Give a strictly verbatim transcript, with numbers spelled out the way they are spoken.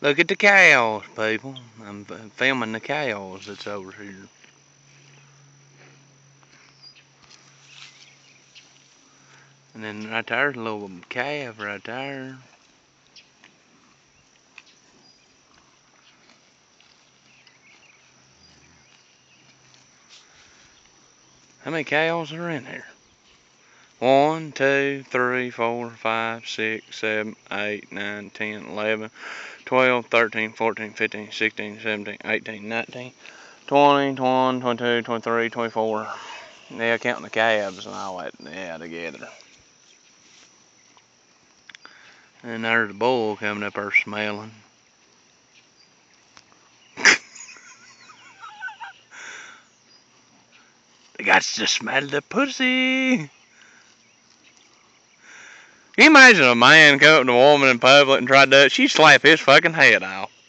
Look at the cows, people. I'm filming the cows that's over here. And then right there's a little calf right there. How many cows are in here? One, two, three, four, five, six, seven, eight, nine, ten, eleven, twelve, thirteen, fourteen, fifteen, sixteen, seventeen, eighteen, nineteen, twenty, twenty-one, twenty-two, twenty-three, twenty-four. Yeah, counting the calves and all that, yeah, together. And there's the bull coming up there smelling. They got to smell the pussy. Can you imagine a man come up to a woman in public and try to do it? She'd slap his fucking head off.